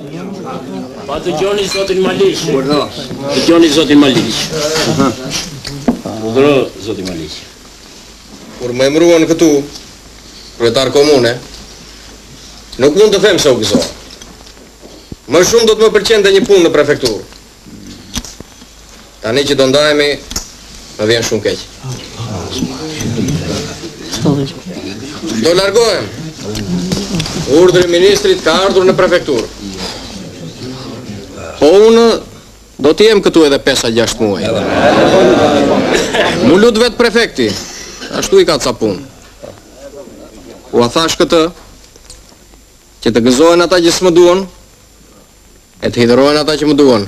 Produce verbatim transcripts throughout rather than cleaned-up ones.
Pa të gjoni zotin Maliq. Të gjoni zotin Maliq. Urdhëro zotin Maliq. Kur më emëruan këtu, kryetar komune, nuk mund të them se u gëzova. Më shumë do të më pëlqente një punë në prefekturë. Tani që do ndajemi, më vjen shumë keq. Do largohem. Urdhri i ministrit ka ardhur në prefekturë. Po unë do të jem këtu edhe pesë gjashtë muaj. Mu lut vetë prefekti, ashtu i ka ca punë. U a thash këtë, që të gëzohen ata që s'më duan, e të hidhërojnë ata që më duan.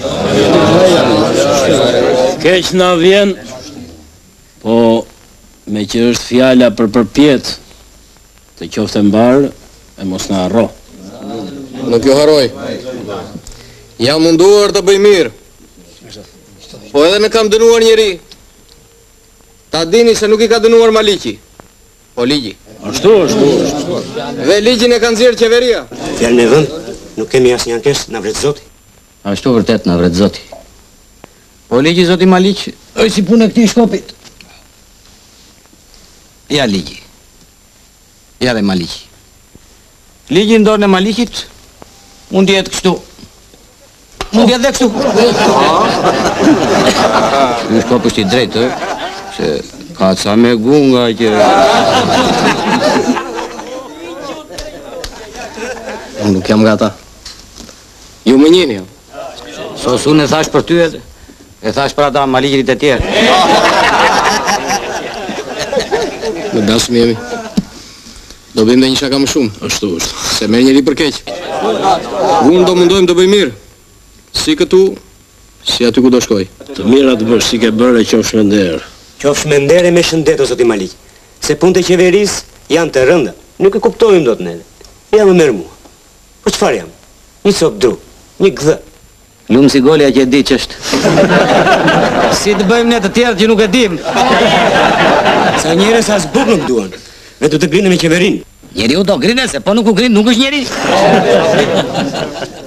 Keq na vjen, po me që është fjala për përpjet, të qofte mbarë, e mos na harro. Nuk ju harroj. Jam munduar të bëj mirë. Po edhe në kam dënuar njeri. Ta dini se nuk i ka dënuar Maliqi, po ligji. Ashtu, ashtu, ashtu. Dhe ligjin e ka nxjerrë qeveria. Fjalën e vënd, nuk kemi asnjë ankesë, na vret Zoti. Ashtu vërtet na vret Zoti. Po ligji zoti Maliq është si punë e këtij shkopit. Ja ligji. Ja dhe Maliqi. Ligji në dorën e Maliqit mund të jetë kështu. Mund të jetë dhe kështu. Ky shkop është i drejtë, se ka ca me gunga që... Unë nuk jam gata. Ju më njeni jam. Sos unë e thash për ty edhe, e thash për ata Maliqit e tjerë. Në dasëm jemi. Do bëjmë dhe një shaka më shumë. Ashtu është. Se merr njeri për keq. Unë do mundojmë të bëj mirë. Si këtu, si aty ku do shkoj. Të mira të bësh si ke bërë e qofsh me nder. Qofsh me nder e me shëndet o zoti Maliq. Se punët e qeverisë janë të rënda. Nuk e kuptojmë dot ne. Ja më merr mua. Po çfarë jam? Një cop dru, një gdhë. Lumë si golja që e di që është. Si të bëjmë ne të tjerë që nuk e dim. Sa njerëz as buk nuk duan. Ne do të grinë me qeverinë. Njeriu do grine se po nuk u grin, nuk është njeri.